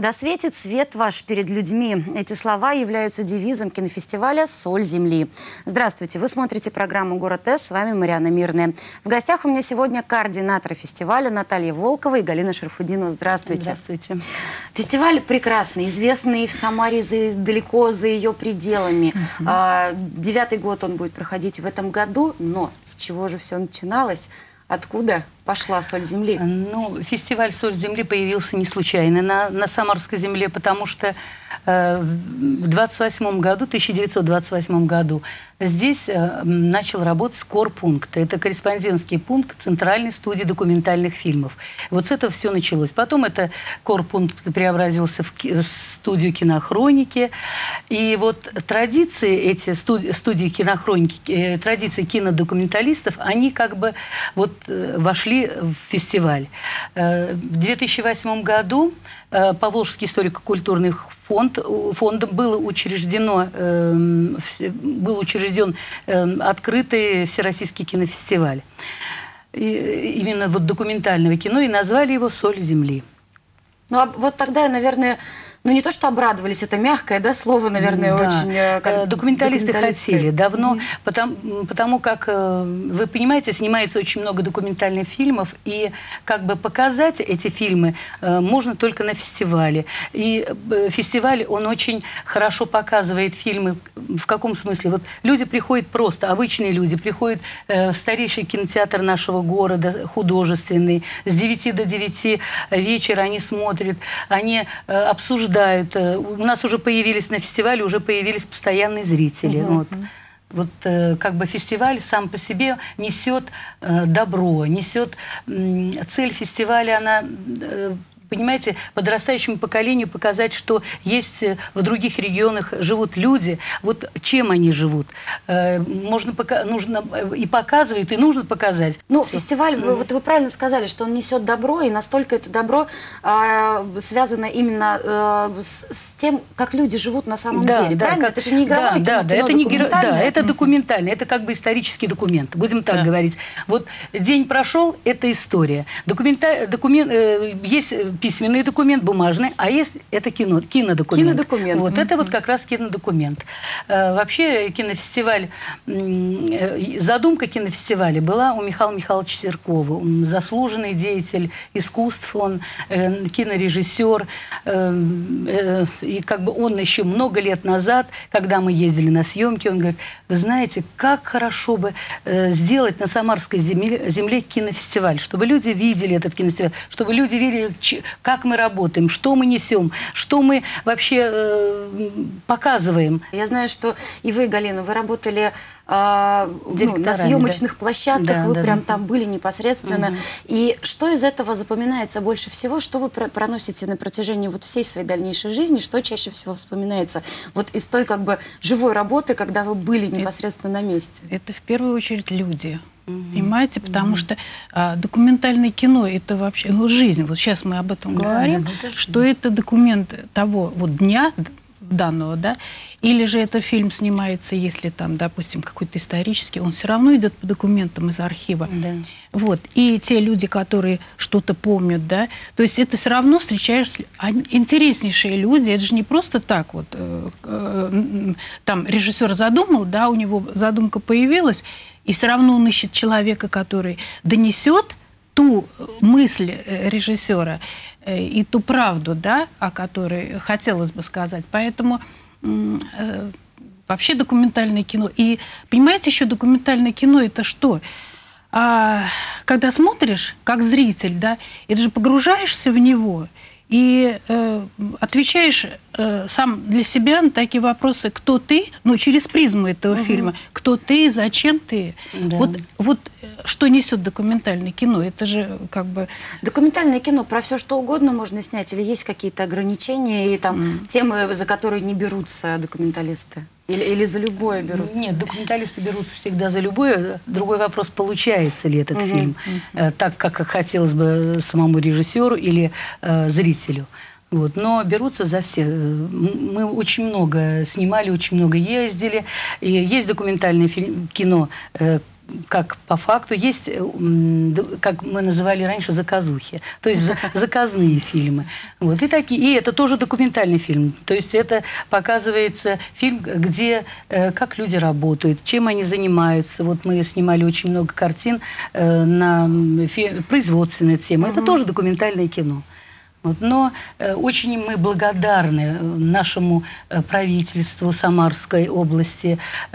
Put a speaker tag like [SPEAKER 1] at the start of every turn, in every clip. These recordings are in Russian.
[SPEAKER 1] Да светит свет ваш перед людьми. Эти слова являются девизом кинофестиваля «Соль земли». Здравствуйте, вы смотрите программу «Город С», с вами Марьяна Мирная. В гостях у меня сегодня координаторы фестиваля Наталья Волкова и Галина Шарафутдинова. Здравствуйте.
[SPEAKER 2] Здравствуйте.
[SPEAKER 1] Фестиваль прекрасный, известный в Самаре далеко за ее пределами. 9-й год он будет проходить в этом году, но с чего же все начиналось? Откуда пошла «Соль земли»?
[SPEAKER 2] Ну, фестиваль «Соль земли» появился не случайно на Самарской земле, потому что в 1928 году здесь начал работать корпункт. Это корреспондентский пункт Центральной студии документальных фильмов. Вот с этого все началось. Потом это корпункт преобразился в студию кинохроники. И вот традиции, эти студии кинохроники, традиции кинодокументалистов, они как бы вот вошли в фестиваль. В 2008 году Поволжский историко-культурный фондом был учрежден открытый всероссийский кинофестиваль. Именно вот документального кино, и назвали его «Соль земли».
[SPEAKER 1] Ну, а вот тогда, наверное, ну не то, что обрадовались, это мягкое, да, слово, наверное,
[SPEAKER 2] да.
[SPEAKER 1] Очень...
[SPEAKER 2] Документалисты хотели давно, потому как, вы понимаете, снимается очень много документальных фильмов, и как бы показать эти фильмы можно только на фестивале. И фестиваль, он очень хорошо показывает фильмы. В каком смысле? Вот люди приходят просто, обычные люди, приходят в старейший кинотеатр нашего города, художественный, с 9 до 9 вечера они смотрят, они обсуждают. У нас уже появились на фестивале, уже появились постоянные зрители. Вот как бы фестиваль сам по себе несет добро, несет цель фестиваля, она... Понимаете, подрастающему поколению показать, что есть в других регионах живут люди, вот чем они живут. Нужно и показывает, и нужно показать.
[SPEAKER 1] Ну, фестиваль, вот вы правильно сказали, что он несет добро, и настолько это добро связано именно с тем, как люди живут на самом деле. Правильно? Это же не игровое кино,
[SPEAKER 2] это не документальное. Это документальное, это как бы исторический документ, будем так говорить. Вот день прошел, это история. Есть письменный документ, бумажный, а есть это кинодокумент.
[SPEAKER 1] Кинодокумент.
[SPEAKER 2] Вот это вот как раз кинодокумент. Вообще кинофестиваль, задумка кинофестиваля была у Михаила Михайловича Серкова. Он заслуженный деятель искусств, он кинорежиссер. И как бы он еще много лет назад, когда мы ездили на съемки, он говорит: вы знаете, как хорошо бы сделать на Самарской земле кинофестиваль, чтобы люди видели этот кинофестиваль, чтобы люди видели, как мы работаем, что мы несем, что мы вообще показываем.
[SPEAKER 1] Я знаю, что и вы, Галина, вы работали на съемочных площадках, вы прям там были непосредственно. И что из этого запоминается больше всего? Что вы проносите на протяжении вот всей своей дальнейшей жизни? Что чаще всего вспоминается вот из той как бы живой работы, когда вы были непосредственно на месте?
[SPEAKER 3] Это в первую очередь люди. Понимаете, потому что документальное кино — это вообще жизнь. Вот сейчас мы об этом говорим, что это документ того вот дня данного, да, или же это фильм снимается, если там, допустим, какой-то исторический, он все равно идет по документам из архива. Вот. И те люди, которые что-то помнят, да, то есть это все равно встречаешься, интереснейшие люди, это же не просто так вот, там режиссер задумал, да, у него задумка появилась, и все равно он ищет человека, который донесет ту мысль режиссера и ту правду, да, о которой хотелось бы сказать. Поэтому вообще документальное кино. И понимаете, еще документальное кино — это что? Когда смотришь, как зритель, да, это же погружаешься в него и отвечаешь сам для себя на такие вопросы: кто ты, ну, через призму этого фильма, кто ты, зачем ты. Вот что несет документальное кино, это же как бы...
[SPEAKER 1] Документальное кино про все что угодно можно снять, или есть какие-то ограничения и там темы, за которые не берутся документалисты? Или за любое берутся?
[SPEAKER 2] Нет, документалисты берутся всегда за любое. Другой вопрос: получается ли этот фильм так, как хотелось бы самому режиссеру или зрителю. Вот, но берутся за все. Мы очень много снимали, очень много ездили. И есть документальное кино, как по факту, есть, как мы называли раньше, заказухи, то есть заказные фильмы. Вот, и это тоже документальный фильм. То есть это показывается фильм, где как люди работают, чем они занимаются. Вот мы снимали очень много картин на производственные темы. Это тоже документальное кино. Вот, но очень мы благодарны нашему правительству Самарской области,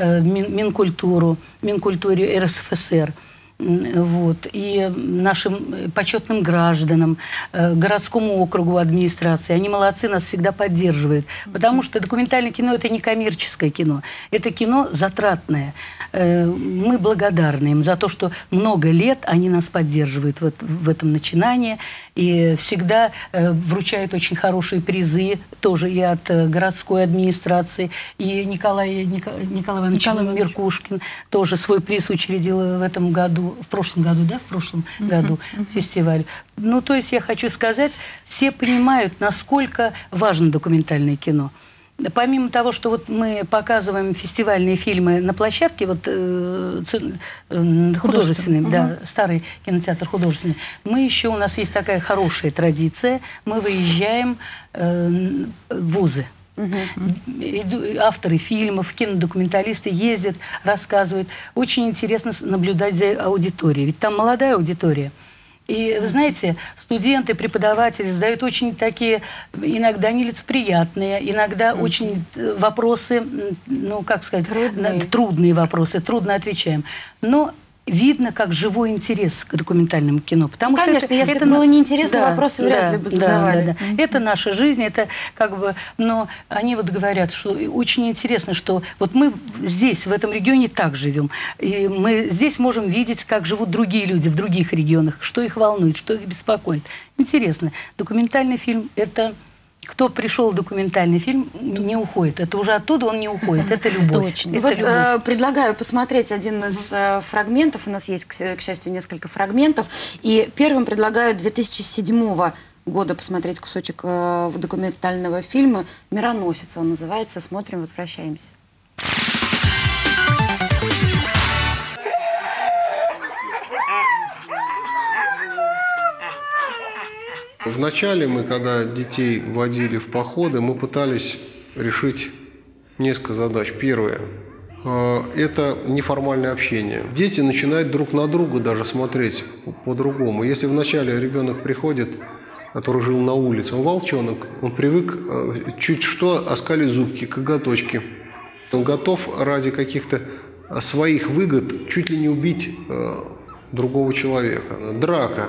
[SPEAKER 2] Минкультуре РСФСР. Вот, и нашим почетным гражданам, городскому округу администрации. Они молодцы, нас всегда поддерживают. Потому что документальное кино – это не коммерческое кино. Это кино затратное. Мы благодарны им за то, что много лет они нас поддерживают в этом начинании. И всегда вручают очень хорошие призы, тоже и от городской администрации. И Николай Иванович Меркушкин тоже свой приз учредил в этом году. В прошлом году, да, в прошлом году фестиваль. Ну, то есть я хочу сказать, все понимают, насколько важно документальное кино. Помимо того, что вот мы показываем фестивальные фильмы на площадке, вот художественный, да, старый кинотеатр художественный, мы еще, у нас есть такая хорошая традиция, мы выезжаем в вузы. Авторы фильмов, кинодокументалисты ездят, рассказывают. Очень интересно наблюдать за аудиторией. Ведь там молодая аудитория. И, вы знаете, студенты, преподаватели задают очень такие, иногда нелицеприятные, иногда очень вопросы, ну, как сказать, трудные вопросы, трудно отвечаем. Но видно, как живой интерес к документальному кино. Потому
[SPEAKER 1] конечно,
[SPEAKER 2] что
[SPEAKER 1] если бы было неинтересно, вопросы вряд ли бы задавали.
[SPEAKER 2] Это наша жизнь, это как бы... Но они вот говорят, что очень интересно, что вот мы здесь, в этом регионе, так живем. И мы здесь можем видеть, как живут другие люди в других регионах, что их волнует, что их беспокоит. Интересно. Документальный фильм – это... Кто пришел в документальный фильм, не уходит. Это уже оттуда он не уходит. Это любовь.
[SPEAKER 1] Точно. Вот предлагаю посмотреть один из фрагментов. У нас есть, к счастью, несколько фрагментов. И первым предлагаю 2007 года посмотреть кусочек документального фильма «Мироносец». Он называется. Смотрим, возвращаемся.
[SPEAKER 4] Вначале мы, когда детей водили в походы, мы пытались решить несколько задач. Первое – это неформальное общение. Дети начинают друг на друга даже смотреть по-другому. Если вначале ребенок приходит, который жил на улице, он волчонок, он привык чуть что оскалить зубки, коготочки. Он готов ради каких-то своих выгод чуть ли не убить другого человека. Драка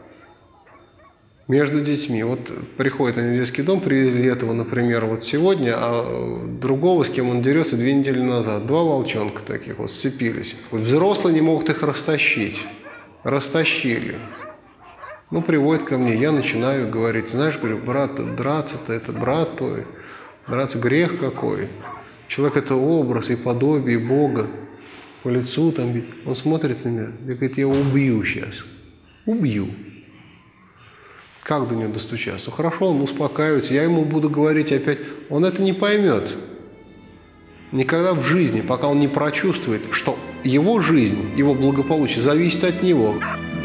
[SPEAKER 4] между детьми. Вот приходит они в детский дом, привезли этого, например, вот сегодня, а другого, с кем он дерется 2 недели назад. 2 волчонка таких вот сцепились. Вот взрослые не могут их растащить. Растащили. Ну, приводит ко мне, я начинаю говорить, знаешь, говорю, брат, драться-то это брат твой, драться грех какой. Человек – это образ и подобие Бога. По лицу там, он смотрит на меня, и говорит, я его убью сейчас. Убью. Как до него достучаться? Ну, хорошо, он успокаивается, я ему буду говорить опять. Он это не поймет. Никогда в жизни, пока он не прочувствует, что его жизнь, его благополучие зависит от него.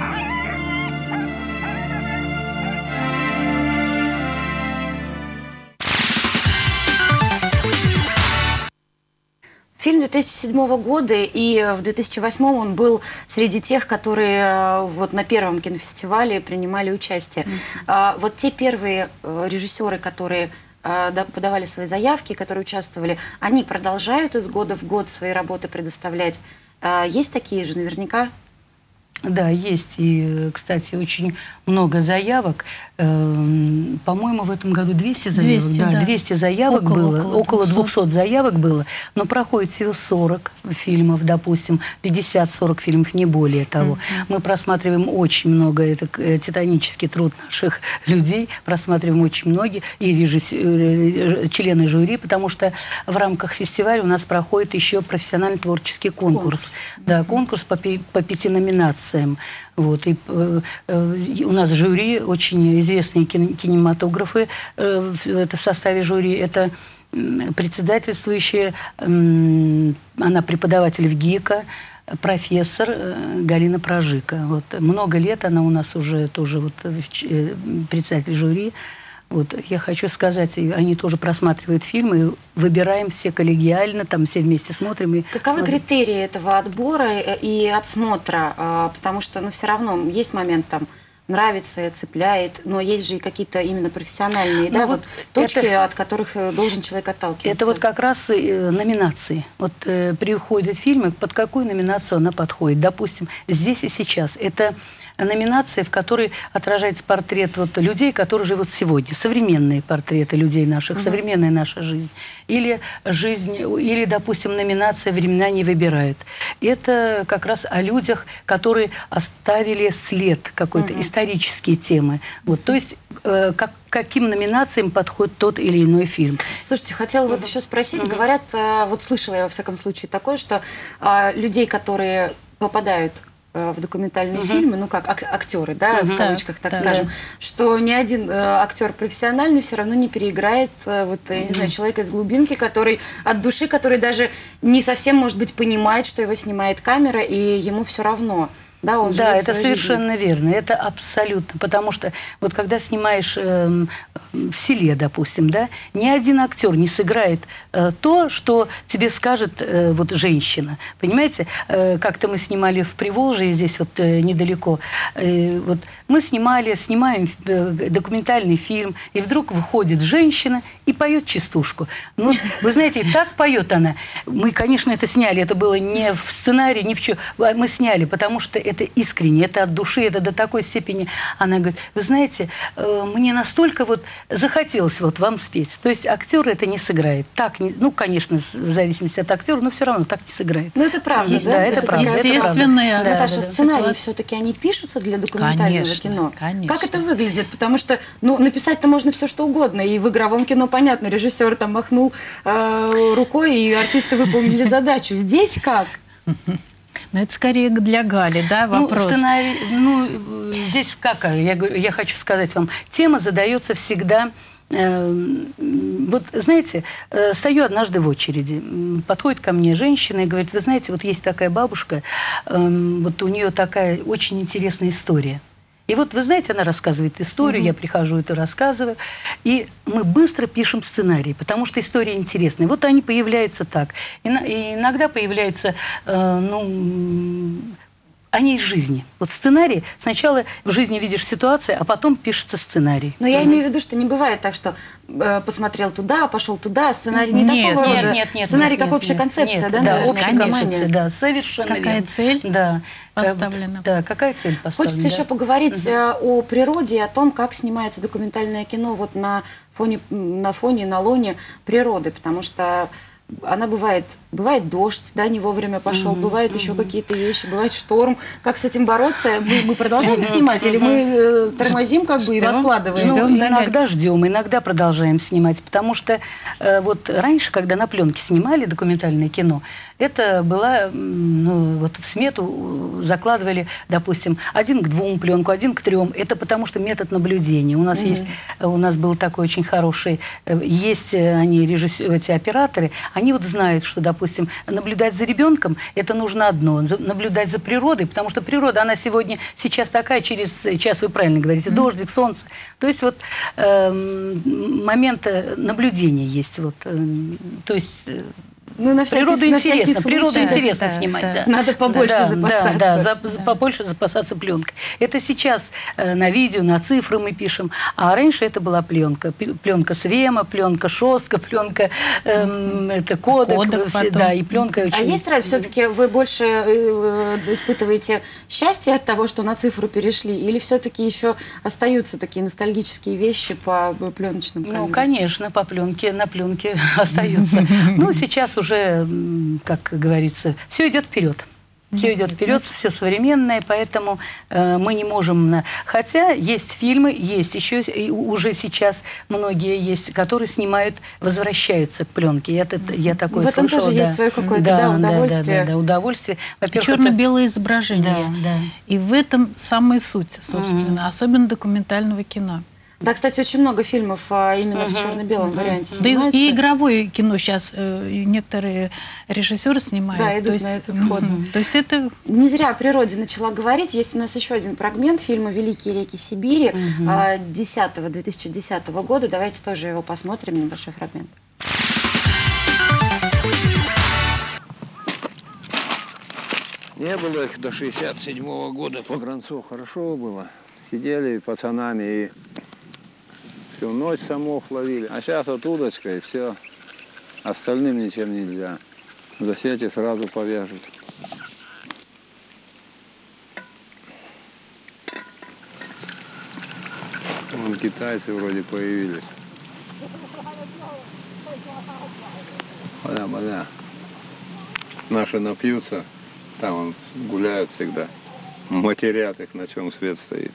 [SPEAKER 1] Фильм 2007 года, и в 2008 он был среди тех, которые вот на первом кинофестивале принимали участие. Вот те первые режиссеры, которые подавали свои заявки, которые участвовали, они продолжают из года в год свои работы предоставлять. Есть такие же наверняка?
[SPEAKER 2] Да, есть. И, кстати, очень много заявок. По-моему, в этом году 200 заявок. 200, да. 200 заявок было. Около 200 заявок было. Но проходит всего 40 фильмов, допустим. 50-40 фильмов, не более того. Мы просматриваем очень много. Это титанический труд наших людей. Просматриваем очень многие. И члены жюри, потому что в рамках фестиваля у нас проходит еще профессиональный творческий конкурс. Да, конкурс по 5 номинациям. Вот, и у нас жюри, очень известные кинематографы это в составе жюри. Это председательствующая, она преподаватель в ГИКа, профессор Галина Прожика. Вот, много лет она у нас уже тоже вот, председатель жюри. Вот, я хочу сказать, они тоже просматривают фильмы, выбираем все коллегиально, там все вместе смотрим. И
[SPEAKER 1] каковы критерии этого отбора и отсмотра? Потому что, ну, все равно есть момент там, нравится, цепляет, но есть же и какие-то именно профессиональные, да, вот точки, от которых должен человек отталкиваться.
[SPEAKER 2] Это вот как раз номинации. Вот приходят фильмы, под какую номинацию она подходит. Допустим, «Здесь и сейчас». Это номинация, в которой отражается портрет вот людей, которые живут сегодня. Современные портреты людей наших, современная наша жизнь. Или жизнь, или, допустим, номинация «Времена не выбирают». Это как раз о людях, которые оставили след какой-то, исторические темы. Вот, то есть, каким номинациям подходит тот или иной фильм.
[SPEAKER 1] Слушайте, хотела вот еще спросить, говорят, вот слышала я во всяком случае такое, что людей, которые попадают в документальные фильмы, ну как актеры, да, в кавычках, так скажем, что ни один актер профессиональный все равно не переиграет, вот, я не знаю, человека из глубинки, который от души, который даже не совсем, может быть, понимает, что его снимает камера, и ему все равно. Да, он
[SPEAKER 2] да, это совершенно верно, это абсолютно, потому что вот когда снимаешь в селе, допустим, да, ни один актер не сыграет то, что тебе скажет вот женщина, понимаете? Как-то мы снимали в Приволжье, здесь вот недалеко, вот мы снимаем документальный фильм, и вдруг выходит женщина и поет частушку. Ну, вы знаете, так поет она. Мы, конечно, это сняли, это было не в сценарии, ни в чем, мы сняли, потому что это искренне, это от души, это до такой степени. Она говорит, вы знаете, мне настолько вот захотелось вот вам спеть. То есть актер это не сыграет. Так, ну, конечно, в зависимости от актера, но все равно так не сыграет.
[SPEAKER 1] Ну, это правда,
[SPEAKER 2] да? Это правда.
[SPEAKER 3] Естественное.
[SPEAKER 1] Да, Наташа, сценарии все-таки они пишутся для документального кино?
[SPEAKER 3] Конечно.
[SPEAKER 1] Как это выглядит? Потому что, ну, написать-то можно все что угодно. И в игровом кино, понятно, режиссер там махнул рукой, и артисты выполнили задачу. Здесь как?
[SPEAKER 3] Но это скорее для Гали, да, вопрос?
[SPEAKER 2] Ну, сценарий, ну, здесь как, я хочу сказать вам, тема задается всегда, вот, знаете, стою однажды в очереди, подходит ко мне женщина и говорит, вы знаете, вот есть такая бабушка, вот у нее такая очень интересная история. И вот, вы знаете, она рассказывает историю, я прихожу, это рассказываю, и мы быстро пишем сценарий, потому что история интересная. Вот они появляются так. И иногда появляются, ну, они из жизни. Вот сценарий, сценарий в жизни видишь ситуацию, а потом пишется сценарий.
[SPEAKER 1] Но я имею в виду, что не бывает так, что посмотрел туда, пошел туда, сценарий не такого рода.
[SPEAKER 2] Нет,
[SPEAKER 1] сценарий как общая концепция, да?
[SPEAKER 2] Да, общая концепция, да, совершенно верно.
[SPEAKER 3] Какая цель?
[SPEAKER 2] Да.
[SPEAKER 3] Поставлена.
[SPEAKER 2] Да, какая цель поставлена?
[SPEAKER 1] Хочется еще поговорить о природе и о том, как снимается документальное кино вот на фоне, на лоне природы, потому что она бывает дождь, да, не вовремя пошел, бывают еще какие-то вещи, бывает шторм. Как с этим бороться? Мы продолжаем снимать или мы тормозим как бы и откладываем?
[SPEAKER 2] Ну, иногда ждем, иногда продолжаем снимать, потому что вот раньше, когда на пленке снимали документальное кино, это была, ну, вот смету закладывали, допустим, 1 к 2 пленку, 1 к 3. Это потому что метод наблюдения. У нас есть, у нас был такой очень хороший, есть они, эти операторы, они вот знают, что, допустим, наблюдать за ребенком, это нужно одно, наблюдать за природой, потому что природа, она сейчас такая, через час, вы правильно говорите, дождик, солнце. То есть вот момент наблюдения есть. Вот, то есть...
[SPEAKER 1] Ну, на
[SPEAKER 2] природа интересно снимать. Да.
[SPEAKER 1] Надо побольше запасаться.
[SPEAKER 2] Побольше запасаться пленкой. Это сейчас на видео, на цифры мы пишем. А раньше это была пленка. Пленка Свема, пленка Шостка, пленка это кодек да, и пленка очень...
[SPEAKER 1] А есть разница? Все-таки вы больше испытываете счастье от того, что на цифру перешли? Или все-таки еще остаются такие ностальгические вещи по пленочным камерам?
[SPEAKER 2] Ну, конечно, по пленке, на пленке остаются. Ну, сейчас уже, как говорится, все идет вперед. Все идет вперед, все современное, поэтому мы не можем... Хотя есть фильмы, есть еще, уже сейчас многие есть, которые снимают, возвращаются к пленке. Я такое слышала.
[SPEAKER 1] В этом тоже есть свое какое-то удовольствие.
[SPEAKER 2] Да, удовольствие.
[SPEAKER 3] Черно-белое изображение.
[SPEAKER 2] Да.
[SPEAKER 3] И в этом самая суть, собственно, особенно документального кино.
[SPEAKER 1] Да, кстати, очень много фильмов именно в черно-белом варианте снимается.
[SPEAKER 3] Да и игровое кино сейчас некоторые режиссеры снимают.
[SPEAKER 1] Да, идут на этот ход.
[SPEAKER 3] То есть это...
[SPEAKER 1] Не зря о природе начала говорить. Есть у нас еще один фрагмент фильма «Великие реки Сибири» 2010 года. Давайте тоже его посмотрим, небольшой фрагмент.
[SPEAKER 5] Не было их до 67-го года. Погранцов хорошо было. Сидели пацанами и всю ночь самов ловили. А сейчас вот удочка и все. Остальным ничем нельзя. За сети сразу повяжут. Вон китайцы вроде появились. Бля. Наши напьются. Там он гуляют всегда. Матерят их, на чем свет стоит.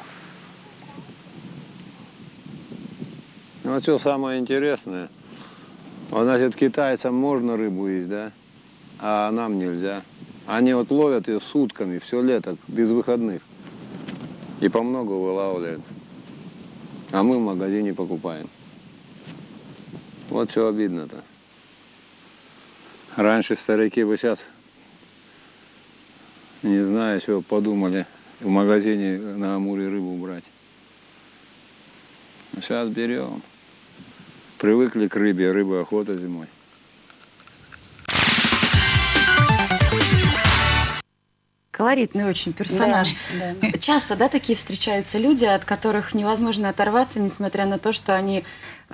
[SPEAKER 5] Ну, а что самое интересное? Вот, значит, китайцам можно рыбу есть, да? А нам нельзя. Они вот ловят ее сутками, все лето, без выходных. И по много вылавливают. А мы в магазине покупаем. Вот что обидно-то. Раньше старики бы сейчас, не знаю, чего подумали, в магазине на Амуре рыбу брать. А сейчас берем. Привыкли к рыбе, рыба охота зимой.
[SPEAKER 1] Колоритный очень персонаж.
[SPEAKER 2] Да.
[SPEAKER 1] Часто, да, такие встречаются люди, от которых невозможно оторваться, несмотря на то, что они,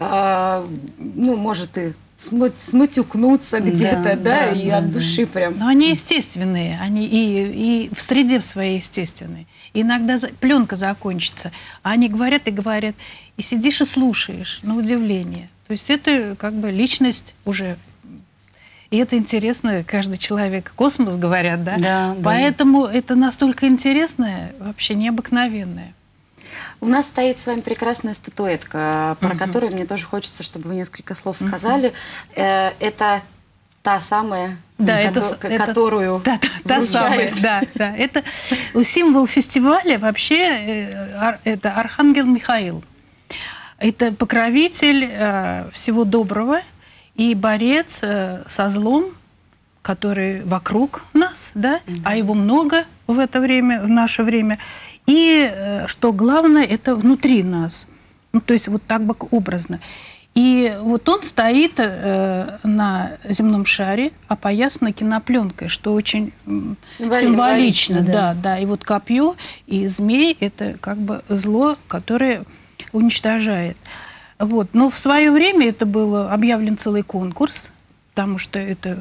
[SPEAKER 1] ну, может, и смутюкнуться где-то, да, и от души прям.
[SPEAKER 3] Но они естественные, они и в среде в своей естественной. Иногда пленка закончится, а они говорят и говорят, и сидишь и слушаешь, на удивление. То есть это как бы личность уже. И это интересно, каждый человек, космос, говорят, да?
[SPEAKER 2] Да.
[SPEAKER 3] Поэтому это настолько интересное, вообще необыкновенное.
[SPEAKER 1] У нас стоит с вами прекрасная статуэтка, про которую мне тоже хочется, чтобы вы несколько слов сказали. Это та самая, которую
[SPEAKER 3] та самая, да. Это символ фестиваля вообще, это Архангел Михаил. Это покровитель всего доброго и борец со злом, который вокруг нас, да, а его много в это время, в наше время. И, что главное, это внутри нас. Ну, то есть вот так бы образно. И вот он стоит на земном шаре, опоясан кинопленкой, что очень символично. Да. И вот копье и змей – это как бы зло, которое уничтожает. Вот. Но в свое время это был объявлен целый конкурс, потому что это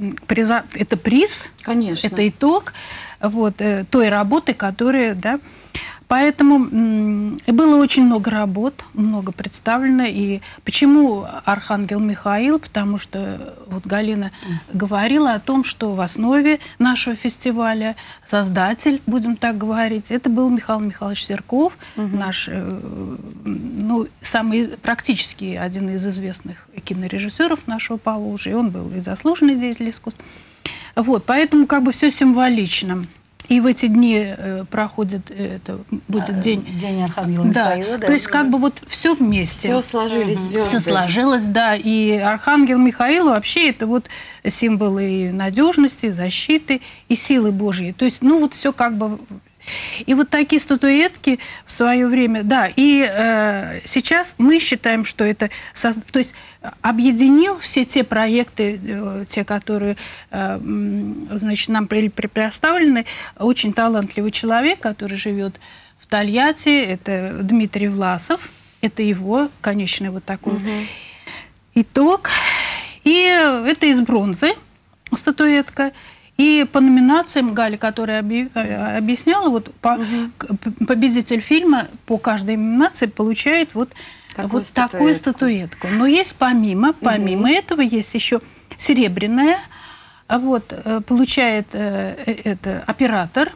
[SPEAKER 3] приз,
[SPEAKER 1] конечно,
[SPEAKER 3] это итог вот, той работы, которая, да. Поэтому было очень много работ, много представлено. И почему Архангел Михаил? Потому что вот Галина говорила о том, что в основе нашего фестиваля создатель, будем так говорить, это был Михаил Михайлович Серков, наш, ну, самый практически один из известных кинорежиссеров нашего Поволжья. И он был и заслуженный деятель искусств. Вот, поэтому как бы все символично. И в эти дни проходит, это будет день
[SPEAKER 2] Архангела Михаила.
[SPEAKER 3] Да. То есть как бы вот все вместе.
[SPEAKER 1] Все сложились звезды.
[SPEAKER 3] Все сложилось, да. И Архангел Михаил вообще это вот символ и надежности, и защиты, и силы Божьей. То есть, ну вот все как бы... И вот такие статуэтки в свое время, да, и сейчас мы считаем, что это, то есть объединил все те проекты, те, которые, значит, нам предоставлены, очень талантливый человек, который живет в Тольятти, это Дмитрий Власов, это его конечный вот такой итог, и это из бронзы статуэтка. И по номинациям Галя, которая объясняла, вот победитель фильма по каждой номинации получает вот такую статуэтку. Но есть помимо этого есть еще серебряная Вот, получает это оператор.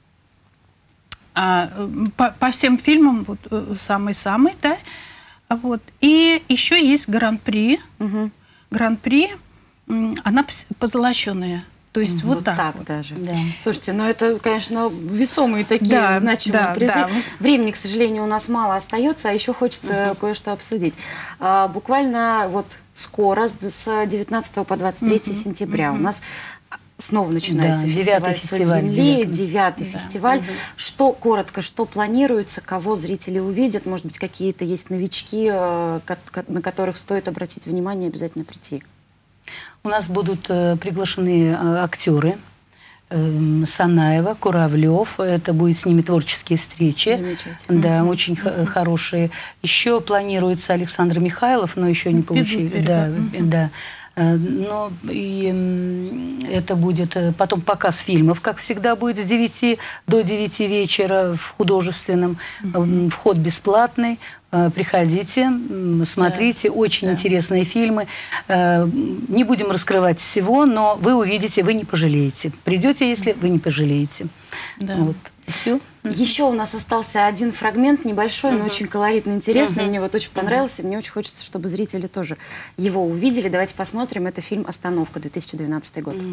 [SPEAKER 3] По всем фильмам вот, самый-самый, да. Вот. И еще есть гран-при. Гран-при, она позолоченная. То есть вот так
[SPEAKER 1] даже.
[SPEAKER 2] Да.
[SPEAKER 1] Слушайте, ну это, конечно, весомые такие значимые призы. Да. Времени, к сожалению, у нас мало остается, а еще хочется кое-что обсудить. Буквально вот скоро, с 19 по 23 сентября у нас снова начинается фестиваль «Соль земли», 9-й фестиваль. Что, коротко, что планируется, кого зрители увидят? Может быть, какие-то есть новички, на которых стоит обратить внимание и обязательно прийти?
[SPEAKER 2] У нас будут приглашены актеры Санаева, Куравлев. Это будут с ними творческие встречи.
[SPEAKER 1] Замечательно.
[SPEAKER 2] Да, очень хорошие. Еще планируется Александр Михайлов, но еще не получили. Да. Но и это будет потом показ фильмов, как всегда, будет с 9 до 9 вечера в художественном. Вход бесплатный. Приходите, смотрите, очень интересные фильмы. Не будем раскрывать всего, но вы увидите, вы не пожалеете. Придете, если вы не пожалеете.
[SPEAKER 3] Да.
[SPEAKER 2] Вот. И все.
[SPEAKER 1] Еще у нас остался один фрагмент, небольшой, но очень колоритный, интересный. Мне вот очень понравился, мне очень хочется, чтобы зрители тоже его увидели. Давайте посмотрим. Это фильм «Остановка», 2012 год.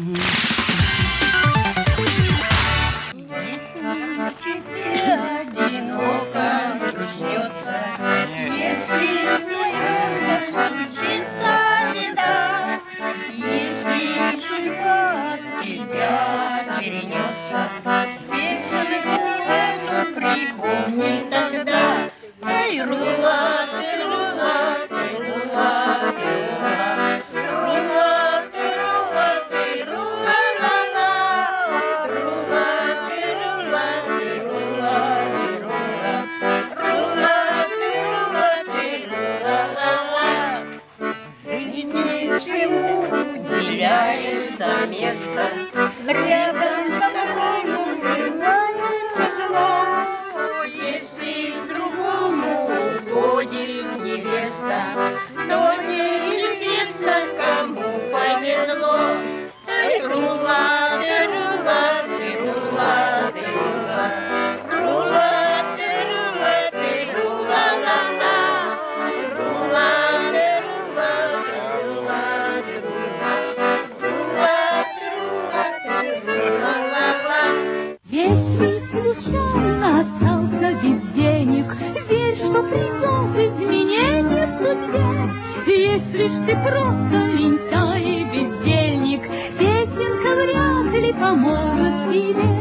[SPEAKER 6] Припомни тогда, эй, рула, ты рула, ты рула, ты рула, рула, ты рула, ты рула, ла-ла, рула, ты рула, ты рула, ты рула, рула, ты рула, ты рула, ла-ла. Жизни всему уделяется место, рядом с тобой уживается зло. Если другому угодит невеста, то неизвестно, кому повезло. Эй, рула, ты рула, ты рула, ты рула, рула, ты рула, ты рула, ла-ла, рула, ты рула, ты рула, ты рула, рула, ты рула, ты рула, ла-ла.
[SPEAKER 7] Если случайно остался без денег, верь, что придет изменение в судьбе. Если ж ты просто лентяй и бездельник, песенка вряд ли поможет тебе.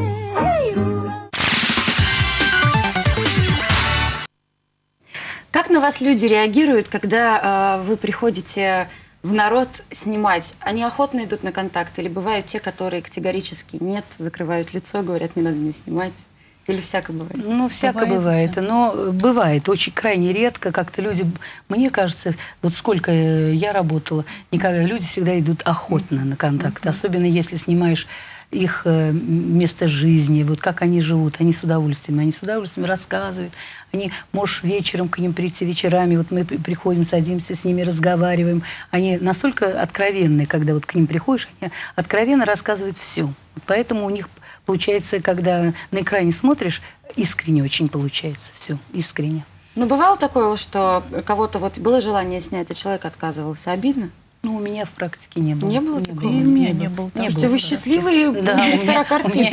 [SPEAKER 1] Как на вас люди реагируют, когда вы приходите в народ снимать? Они охотно идут на контакт? Или бывают те, которые категорически нет, закрывают лицо, говорят, не надо меня снимать? Или всяко бывает?
[SPEAKER 2] Ну, всяко бывает. Да. Но бывает. Очень крайне редко. Как-то люди, мне кажется, вот сколько я работала, люди всегда идут охотно на контакт. Особенно если снимаешь их место жизни, вот как они живут, они с удовольствием рассказывают. Они, можешь вечером к ним прийти, вечерами, вот мы приходим, садимся с ними, разговариваем. Они настолько откровенные, когда вот к ним приходишь, они откровенно рассказывают все. Поэтому у них получается, когда на экране смотришь, искренне очень получается все, искренне.
[SPEAKER 1] Ну, бывало такое, что кого-то вот было желание снять, а человек отказывался? Обидно?
[SPEAKER 2] Ну, у меня в практике не было.
[SPEAKER 1] Не было такого?
[SPEAKER 3] И у меня не было.
[SPEAKER 1] Слушайте, вы счастливые директора картин.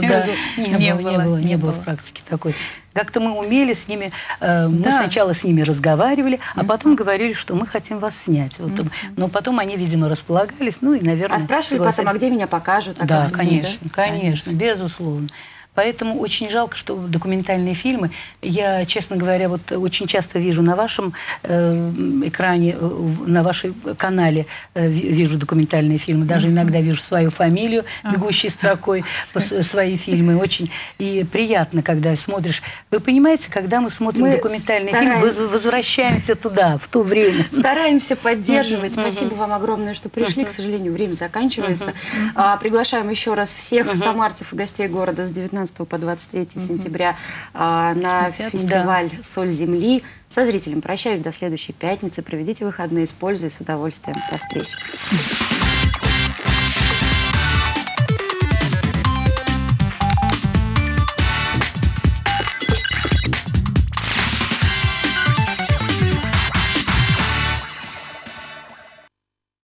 [SPEAKER 2] Не было в практике такой. Как-то мы умели с ними, мы сначала с ними разговаривали, а потом говорили, что мы хотим вас снять. Вот, но потом они, видимо, располагались, ну и, наверное...
[SPEAKER 1] А спрашивали потом, а где меня покажут?
[SPEAKER 2] Да, конечно, безусловно. Поэтому очень жалко, что документальные фильмы, я, честно говоря, вот очень часто вижу на вашем экране, на вашем канале вижу документальные фильмы, даже иногда вижу свою фамилию, бегущей строкой, свои фильмы. Очень и приятно, когда смотришь. Вы понимаете, когда мы смотрим документальный фильм, возвращаемся туда, в то время.
[SPEAKER 1] Стараемся поддерживать. Спасибо вам огромное, что пришли. К сожалению, время заканчивается. Приглашаем еще раз всех самарцев и гостей города с 19 по 23 сентября на фестиваль «Соль земли». Со зрителем прощаюсь до следующей пятницы. Проведите выходные с пользой и с удовольствием. До встречи.